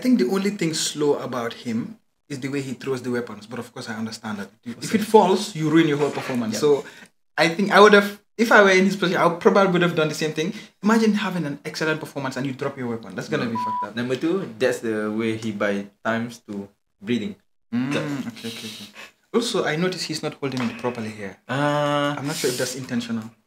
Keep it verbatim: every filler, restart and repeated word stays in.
think the only thing slow about him is the way he throws the weapons. But of course, I understand that if it falls, you ruin your whole performance. Yeah. So I think I would have, if I were in his position, I would probably would have done the same thing. Imagine having an excellent performance and you drop your weapon. That's gonna no. be fucked up. Number two, that's the way he buy times to breathing. Mm, okay, okay, okay. Also, I noticed he's not holding it properly here. Uh, I'm not sure if that's intentional.